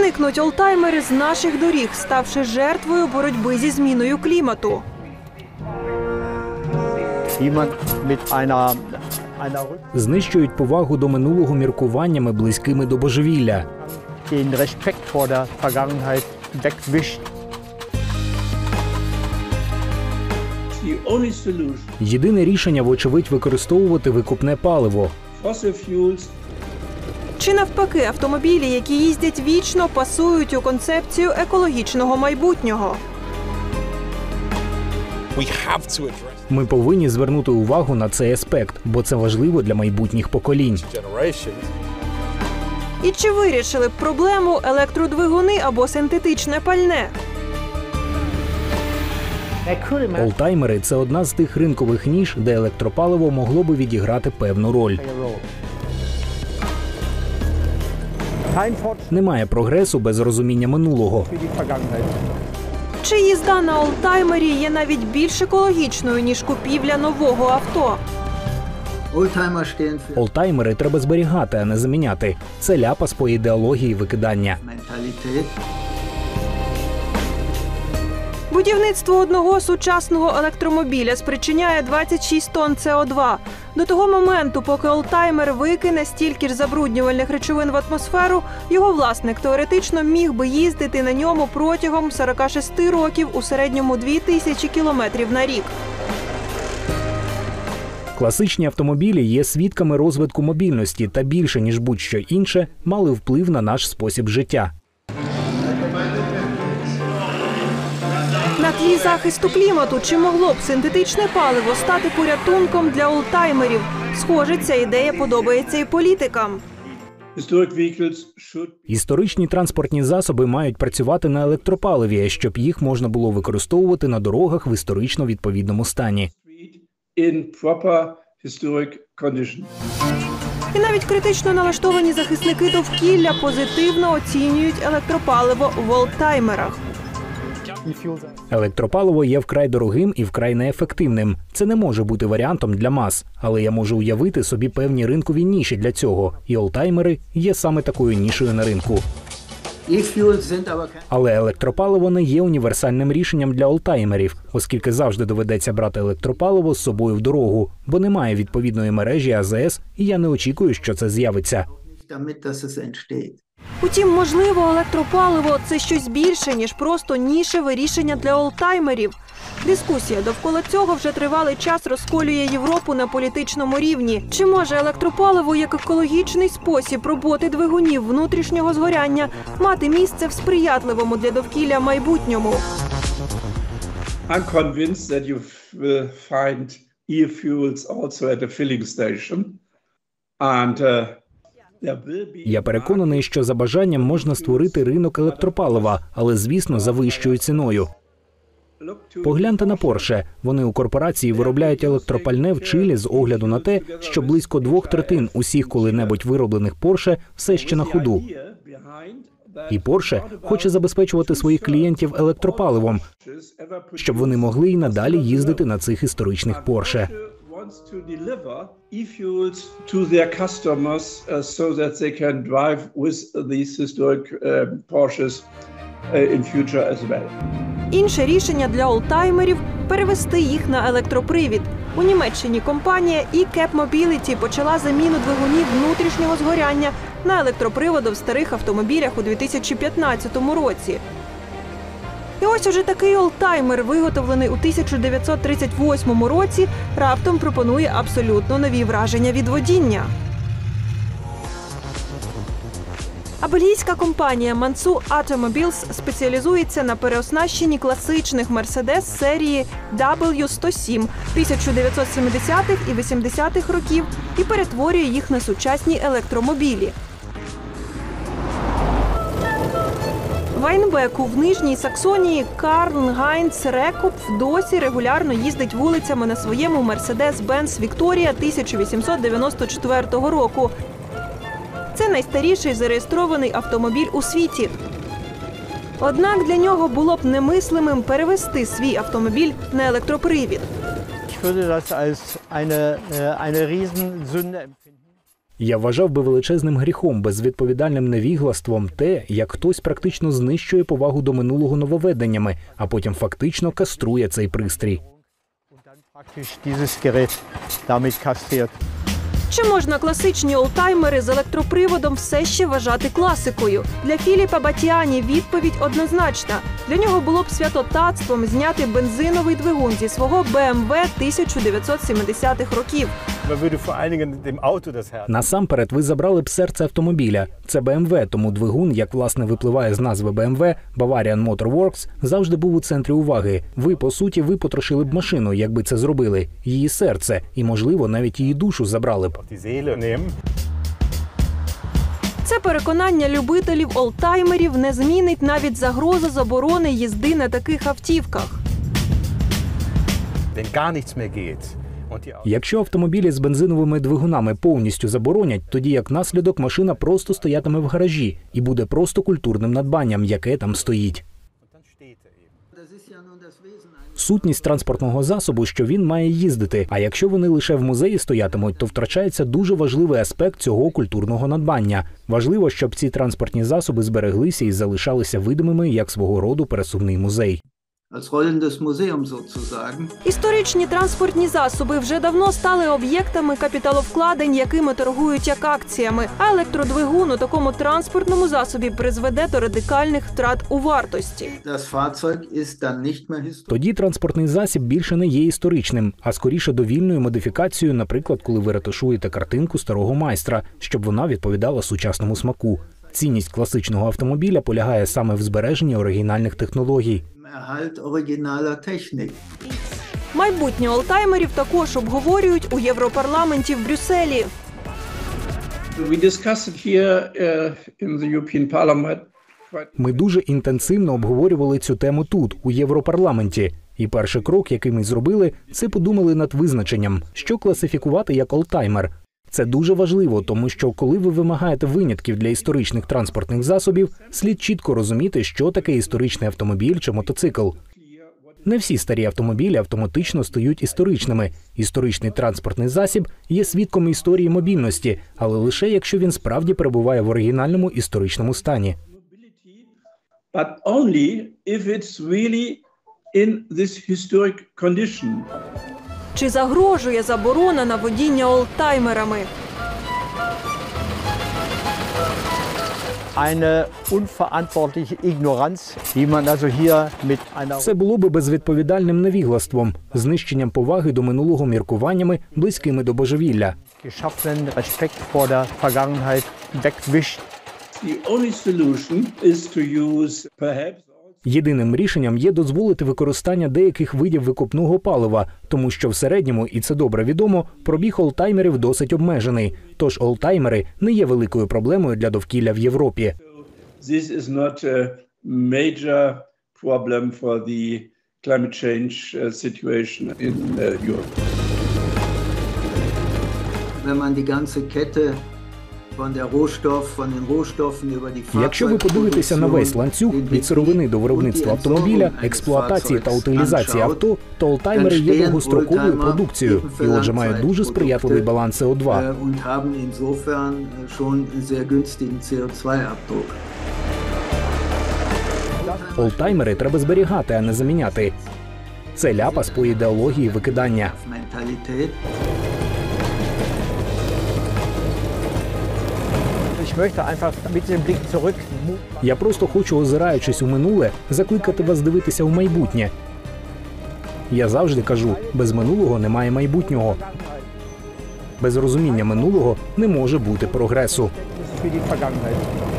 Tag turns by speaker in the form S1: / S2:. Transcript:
S1: зникнуть олдтаймери з наших доріг, ставши жертвою боротьби зі зміною клімату?
S2: Знищують повагу до минулого міркуваннями, близькими до божевілля. Єдине рішення, вочевидь, використовувати викопне паливо.
S1: Чи навпаки, автомобілі, які їздять вічно, пасують у концепцію екологічного майбутнього?
S2: Ми повинні звернути увагу на цей аспект, бо це важливо для майбутніх поколінь.
S1: І чи вирішили б проблему електродвигуни або синтетичне пальне?
S2: Олдтаймери – це одна з тих ринкових ніш, де електропаливо могло би відіграти певну роль. Немає прогресу без розуміння минулого.
S1: Чи їзда на олдтаймері є навіть більш екологічною, ніж купівля нового авто?
S2: Олдтаймери треба зберігати, а не заміняти. Це ляпас по ідеології викидання.
S1: Будівництво одного сучасного електромобіля спричиняє 26 тонн СО2. До того моменту, поки олдтаймер викине стільки ж забруднювальних речовин в атмосферу, його власник теоретично міг би їздити на ньому протягом 46 років, у середньому 2000 кілометрів на рік.
S2: Класичні автомобілі є свідками розвитку мобільності та більше, ніж будь-що інше, мали вплив на наш спосіб життя.
S1: На тлі захисту клімату, чи могло б синтетичне паливо стати порятунком для олдтаймерів? Схоже, ця ідея подобається і політикам.
S2: Історичні транспортні засоби мають працювати на електропаливі, щоб їх можна було використовувати на дорогах в історично відповідному стані.
S1: І навіть критично налаштовані захисники довкілля позитивно оцінюють електропаливо в олдтаймерах.
S2: Електропаливо є вкрай дорогим і вкрай неефективним. Це не може бути варіантом для мас, але я можу уявити собі певні ринкові ніші для цього. І олдтаймери є саме такою нішею на ринку. Але електропаливо не є універсальним рішенням для олдтаймерів, оскільки завжди доведеться брати електропаливо з собою в дорогу, бо немає відповідної мережі АЗС, і я не очікую, що це з'явиться.
S1: Утім, можливо, електропаливо – це щось більше, ніж просто нішеве рішення для олдтаймерів. Дискусія довкола цього вже тривалий час розколює Європу на політичному рівні. Чи може електропаливо як екологічний спосіб роботи двигунів внутрішнього згоряння мати місце в сприятливому для довкілля майбутньому?
S3: I'm convinced that you will find e-fuels also at the filling station. And
S2: Я переконаний, що за бажанням можна створити ринок електропалива, але, звісно, за вищою ціною. Погляньте на Порше. Вони у корпорації виробляють електропальне в Чилі з огляду на те, що близько 2/3 усіх коли-небудь вироблених Порше все ще на ходу. І Порше хоче забезпечувати своїх клієнтів електропаливом, щоб вони могли й надалі їздити на цих історичних Порше.
S3: to deliver e-fuels to their customers so that they can drive with these historic Porsches in future as well.
S1: Інше рішення для олдтаймерів – перевести їх на електропривід. У Німеччині компанія e-Cap Mobility почала заміну двигунів внутрішнього згоряння на електроприводи в старих автомобілях у 2015 році. І ось уже такий олдтаймер, виготовлений у 1938 році, раптом пропонує абсолютно нові враження від водіння. А бельгійська компанія Mansoux Automobiles спеціалізується на переоснащенні класичних Mercedes серії W107 1970-х і 80-х років і перетворює їх на сучасні електромобілі. В Айнбеку в Нижній Саксонії Карл-Гайнц Рекопф досі регулярно їздить вулицями на своєму Mercedes-Benz Victoria 1894 року. Це найстаріший зареєстрований автомобіль у світі. Однак для нього було б немислимим перевести свій автомобіль на електропривід.
S2: Я вважав би величезним гріхом, безвідповідальним невіглаством те, як хтось практично знищує повагу до минулого нововведеннями, а потім фактично каструє цей пристрій.
S1: Чи можна класичні олдтаймери з електроприводом все ще вважати класикою? Для Філіпа Батіані відповідь однозначна. Для нього було б святотатством зняти бензиновий двигун зі свого BMW 1970-х років.
S2: Насамперед, ви забрали б серце автомобіля. Це BMW, тому двигун, як власне випливає з назви BMW, Bavarian Motor Works, завжди був у центрі уваги. Ви, по суті, ви потрошили б машину, якби це зробили. Її серце і, можливо, навіть її душу забрали б.
S1: Це переконання любителів олдтаймерів не змінить навіть загроза заборони їзди на таких автівках.
S2: Якщо автомобілі з бензиновими двигунами повністю заборонять, тоді як наслідок машина просто стоятиме в гаражі і буде просто культурним надбанням, яке там стоїть. Сутність транспортного засобу, що він має їздити. А якщо вони лише в музеї стоятимуть, то втрачається дуже важливий аспект цього культурного надбання. Важливо, щоб ці транспортні засоби збереглися і залишалися видимими як свого роду пересувний музей.
S1: Історичні транспортні засоби вже давно стали об'єктами капіталовкладень, якими торгують як акціями. А електродвигун у такому транспортному засобі призведе до радикальних втрат у вартості.
S2: Тоді транспортний засіб більше не є історичним, а скоріше довільною модифікацією, наприклад, коли ви ретушуєте картинку старого майстра, щоб вона відповідала сучасному смаку. Цінність класичного автомобіля полягає саме в збереженні оригінальних технологій.
S1: Майбутнє олдтаймерів також обговорюють у Європарламенті в Брюсселі.
S2: Ми дуже інтенсивно обговорювали цю тему тут, у Європарламенті. І перший крок, який ми зробили, це подумали над визначенням, що класифікувати як олдтаймер. Це дуже важливо, тому що коли ви вимагаєте винятків для історичних транспортних засобів, слід чітко розуміти, що таке історичний автомобіль чи мотоцикл. Не всі старі автомобілі автоматично стають історичними. Історичний транспортний засіб є свідком історії мобільності, але лише якщо він справді перебуває в оригінальному історичному стані.
S1: Чи загрожує заборона на водіння олдтаймерами?
S2: Це було би безвідповідальним невіглаством, знищенням поваги до минулого міркуваннями, близькими до божевілля. Єдиним рішенням є дозволити використання деяких видів викопного палива, тому що в середньому, і це добре відомо, пробіг олдтаймерів досить обмежений. Тож олдтаймери не є великою проблемою для довкілля в Європі. Якщо ви подивитеся на весь ланцюг від сировини до виробництва автомобіля, експлуатації та утилізації авто, то олдтаймери є довгостроковою продукцією і отже мають дуже сприятливий баланс СО2. Олдтаймери треба зберігати, а не заміняти. Це ляпас по ідеології викидання. Я просто хочу, озираючись у минуле, закликати вас дивитися в майбутнє. Я завжди кажу, без минулого немає майбутнього. Без розуміння минулого не може бути прогресу.